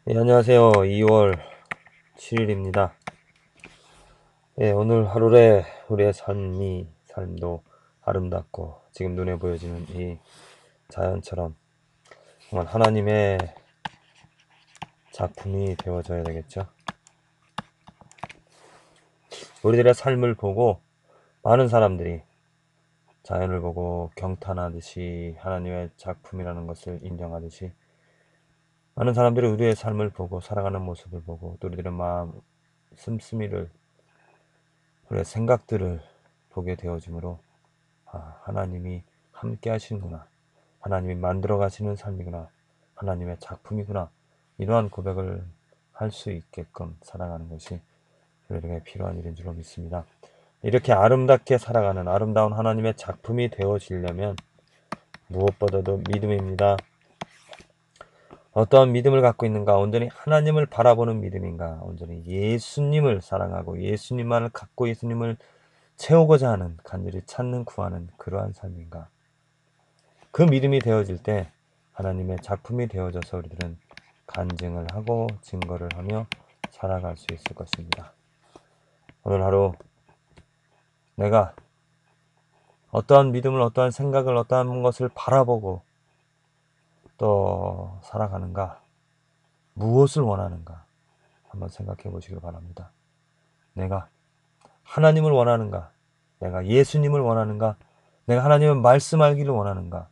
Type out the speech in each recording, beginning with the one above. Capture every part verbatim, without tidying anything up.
예, 안녕하세요. 이월 칠일입니다. 예, 오늘 하루에 우리의 삶이, 삶도 아름답고 지금 눈에 보여지는 이 자연처럼 정말 하나님의 작품이 되어져야 되겠죠. 우리들의 삶을 보고 많은 사람들이 자연을 보고 경탄하듯이 하나님의 작품이라는 것을 인정하듯이 많은 사람들이 우리의 삶을 보고 살아가는 모습을 보고 또 우리들의 마음 씀씀이를 우리의 생각들을 보게 되어지므로 아, 하나님이 함께 하시는구나. 하나님이 만들어 가시는 삶이구나. 하나님의 작품이구나. 이러한 고백을 할 수 있게끔 살아가는 것이 우리에게 필요한 일인 줄로 믿습니다. 이렇게 아름답게 살아가는 아름다운 하나님의 작품이 되어지려면 무엇보다도 믿음입니다. 어떠한 믿음을 갖고 있는가? 온전히 하나님을 바라보는 믿음인가? 온전히 예수님을 사랑하고 예수님만을 갖고 예수님을 채우고자 하는 간절히 찾는 구하는 그러한 삶인가? 그 믿음이 되어질 때 하나님의 작품이 되어져서 우리들은 간증을 하고 증거를 하며 살아갈 수 있을 것입니다. 오늘 하루 내가 어떠한 믿음을 어떠한 생각을 어떠한 것을 바라보고 또 살아가는가, 무엇을 원하는가 한번 생각해 보시길 바랍니다. 내가 하나님을 원하는가, 내가 예수님을 원하는가, 내가 하나님의 말씀 알기를 원하는가,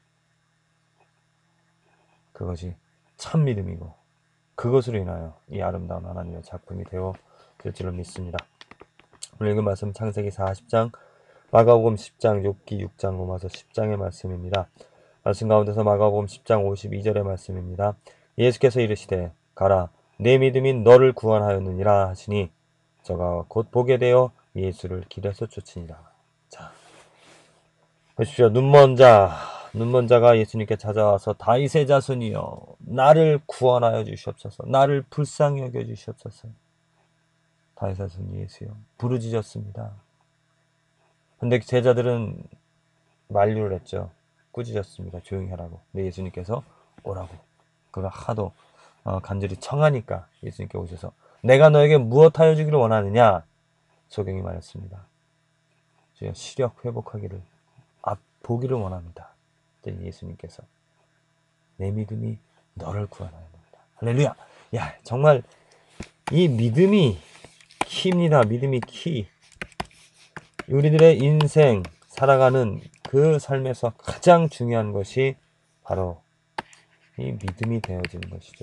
그것이 참 믿음이고 그것으로 인하여 이 아름다운 하나님의 작품이 되어 될 줄로 믿습니다. 오늘 읽은 말씀 창세기 사십 장, 마가복음 십 장, 욥기 육 장, 로마서 십 장의 말씀입니다. 말씀 가운데서 마가복음 십 장 오십이 절의 말씀입니다. 예수께서 이르시되 가라 내 믿음이 너를 구원하였느니라 하시니 저가 곧 보게 되어 예수를 길에서 쫓으니라. 자, 보십시오. 눈먼 자, 눈먼 자가 예수님께 찾아와서 다윗의 자손이여 나를 구원하여 주시옵소서. 나를 불쌍히 여겨 주시옵소서. 다윗의 자손 예수여 부르짖었습니다. 근데 제자들은 만류를 했죠. 꾸짖었습니다. 조용히 하라고. 근데 예수님께서 오라고. 그가 하도 어, 간절히 청하니까 예수님께 오셔서 내가 너에게 무엇하여 주기를 원하느냐? 소경이 말했습니다. 주여 시력 회복하기를 앞 보기를 원합니다. 예수님께서 내 믿음이 너를 구원하여 옵니다. 할렐루야. 야, 정말 이 믿음이 키입니다. 믿음이 키. 우리들의 인생 살아가는 그 삶에서 가장 중요한 것이 바로 이 믿음이 되어지는 것이죠.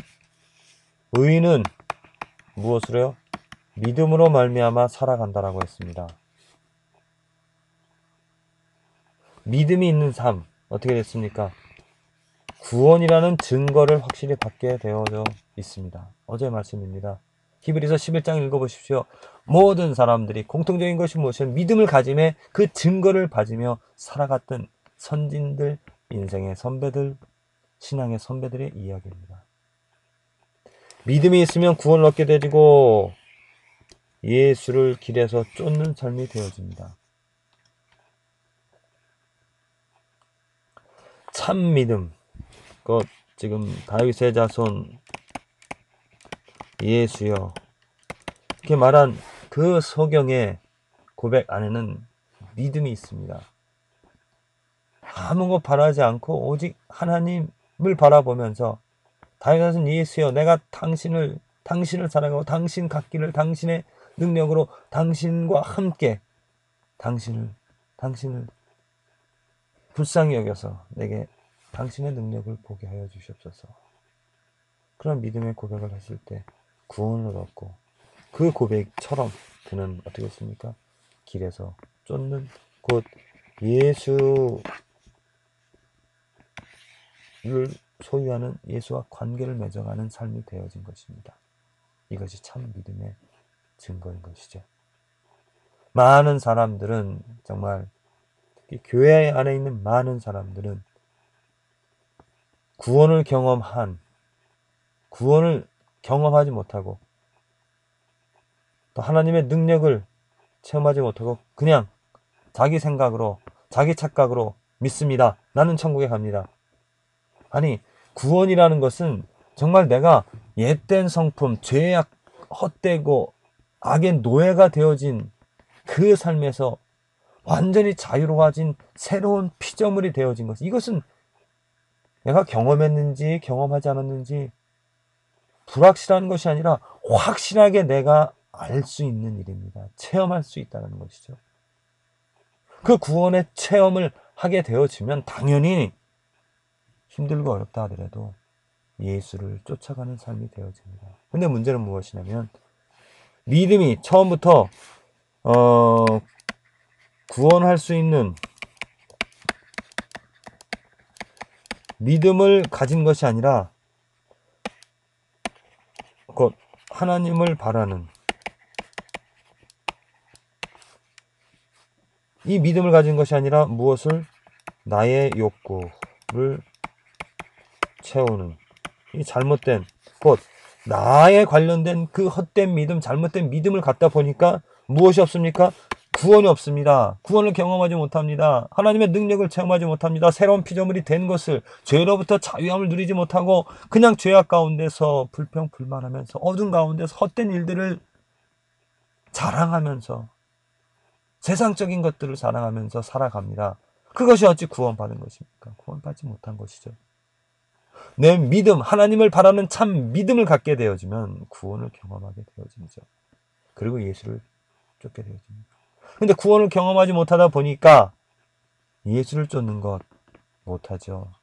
의인은 무엇으로요? 믿음으로 말미암아 살아간다라고 했습니다. 믿음이 있는 삶 어떻게 됐습니까? 구원이라는 증거를 확실히 받게 되어져 있습니다. 어제 말씀입니다. 히브리서 십일 장 읽어보십시오. 모든 사람들이 공통적인 것이 무엇이냐면 믿음을 가짐에 그 증거를 받으며 살아갔던 선진들, 인생의 선배들, 신앙의 선배들의 이야기입니다. 믿음이 있으면 구원을 얻게 되고 예수를 길에서 쫓는 삶이 되어집니다. 참 믿음, 그 지금 다윗의 자손 예수여 이렇게 말한 그 소경의 고백 안에는 믿음이 있습니다. 아무것 바라지 않고 오직 하나님을 바라보면서 다윗의 자손 예수여 내가 당신을 당신을 사랑하고 당신 갖기를 당신의 능력으로 당신과 함께 당신을 당신을 불쌍히 여겨서 내게 당신의 능력을 보게 하여 주시옵소서. 그런 믿음의 고백을 했을 때 구원을 얻고 그 고백처럼 그는 어떻게 했습니까? 길에서 쫓는 곧 예수를 소유하는 예수와 관계를 맺어가는 삶이 되어진 것입니다. 이것이 참 믿음의 증거인 것이죠. 많은 사람들은 정말 특히 교회 안에 있는 많은 사람들은 구원을 경험한 구원을 경험하지 못하고 또 하나님의 능력을 체험하지 못하고 그냥 자기 생각으로 자기 착각으로 믿습니다. 나는 천국에 갑니다. 아니 구원이라는 것은 정말 내가 옛된 성품, 죄악 헛되고 악의 노예가 되어진 그 삶에서 완전히 자유로워진 새로운 피조물이 되어진 것. 이것은 내가 경험했는지 경험하지 않았는지 불확실한 것이 아니라 확실하게 내가 알 수 있는 일입니다. 체험할 수 있다는 것이죠. 그 구원의 체험을 하게 되어지면 당연히 힘들고 어렵다 하더라도 예수를 쫓아가는 삶이 되어집니다. 근데 문제는 무엇이냐면 믿음이 처음부터 어, 구원할 수 있는 믿음을 가진 것이 아니라 곧 하나님을 바라는 이 믿음을 가진 것이 아니라 무엇을? 나의 욕구를 채우는 이 잘못된 곧 나에 관련된 그 헛된 믿음, 잘못된 믿음을 갖다 보니까 무엇이 없습니까? 구원이 없습니다. 구원을 경험하지 못합니다. 하나님의 능력을 체험하지 못합니다. 새로운 피조물이 된 것을, 죄로부터 자유함을 누리지 못하고 그냥 죄악 가운데서 불평불만하면서 어둠 가운데서 헛된 일들을 자랑하면서 세상적인 것들을 자랑하면서 살아갑니다. 그것이 어찌 구원받은 것입니까? 구원받지 못한 것이죠. 내 믿음, 하나님을 바라는 참 믿음을 갖게 되어지면 구원을 경험하게 되어지죠. 그리고 예수를 쫓게 되어집니다. 근데 구원을 경험하지 못하다 보니까 예수를 쫓는 것 못하죠.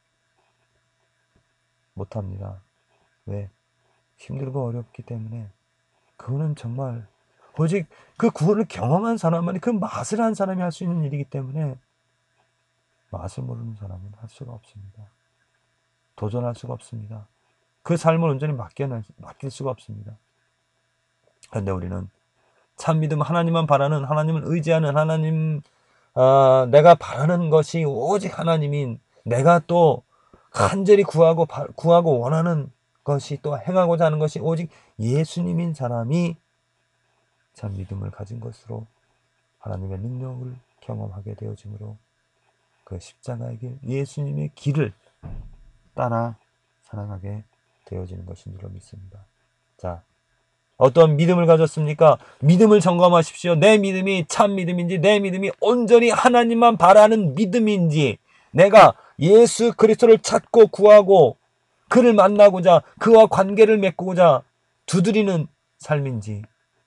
못합니다. 왜? 힘들고 어렵기 때문에. 그거는 정말 오직 그 구원을 경험한 사람만이 그 맛을 한 사람이 할 수 있는 일이기 때문에 맛을 모르는 사람은 할 수가 없습니다. 도전할 수가 없습니다. 그 삶을 온전히 맡겨, 맡길 수가 없습니다. 그런데 우리는 참 믿음, 하나님만 바라는, 하나님을 의지하는, 하나님, 어, 내가 바라는 것이 오직 하나님인, 내가 또 간절히 구하고, 구하고 원하는 것이 또 행하고자 하는 것이 오직 예수님인 사람이 참 믿음을 가진 것으로 하나님의 능력을 경험하게 되어지므로 그 십자가의 길, 예수님의 길을 따라 살아가게 되어지는 것인 줄로 믿습니다. 자, 어떤 믿음을 가졌습니까? 믿음을 점검하십시오. 내 믿음이 참 믿음인지, 내 믿음이 온전히 하나님만 바라는 믿음인지, 내가 예수 그리스도를 찾고 구하고 그를 만나고자 그와 관계를 맺고자 두드리는 삶인지,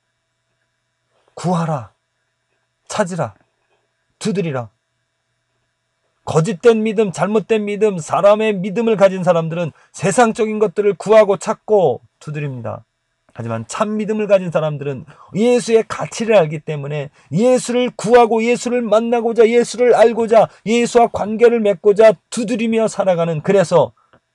구하라, 찾으라, 두드리라. 거짓된 믿음, 잘못된 믿음, 사람의 믿음을 가진 사람들은 세상적인 것들을 구하고 찾고 두드립니다. 하지만 참 믿음을 가진 사람들은 예수의 가치를 알기 때문에 예수를 구하고 예수를 만나고자 예수를 알고자 예수와 관계를 맺고자 두드리며 살아가는, 그래서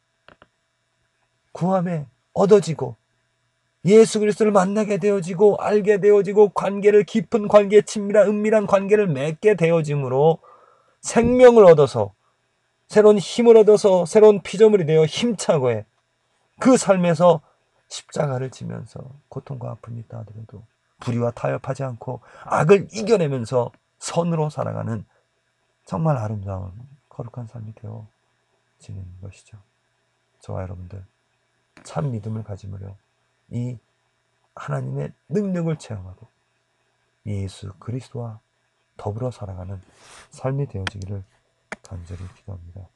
구함에 얻어지고 예수 그리스도를 만나게 되어지고 알게 되어지고 관계를 깊은 관계, 친밀한 은밀한 관계를 맺게 되어짐으로 생명을 얻어서 새로운 힘을 얻어서 새로운 피조물이 되어 힘차고 해 그 삶에서 십자가를 지면서 고통과 아픔이 있다 하더라도 불의와 타협하지 않고 악을 이겨내면서 선으로 살아가는 정말 아름다운 거룩한 삶이 되어지는 것이죠. 저와 여러분들 참 믿음을 가지므로 이 하나님의 능력을 체험하고 예수 그리스도와 더불어 살아가는 삶이 되어지기를 간절히 기도합니다.